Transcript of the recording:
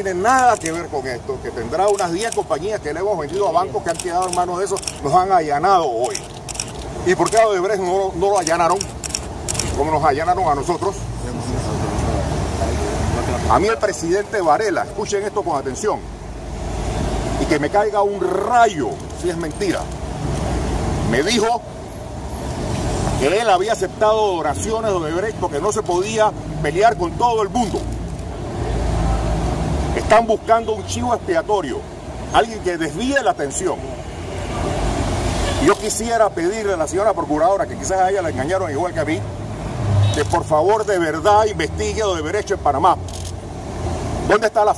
tiene nada que ver con esto, que tendrá unas 10 compañías que le hemos vendido a bancos que han quedado en manos de esos, nos han allanado hoy. ¿Y por qué a Odebrecht no lo allanaron como nos allanaron a nosotros? A mí el presidente Varela, escuchen esto con atención, y que me caiga un rayo si es mentira, me dijo que él había aceptado donaciones de Odebrecht porque no se podía pelear con todo el mundo. Están buscando un chivo expiatorio, alguien que desvíe la atención. Yo quisiera pedirle a la señora procuradora, que quizás a ella la engañaron igual que a mí, que por favor de verdad investigue Odebrecht en Panamá. ¿Dónde está la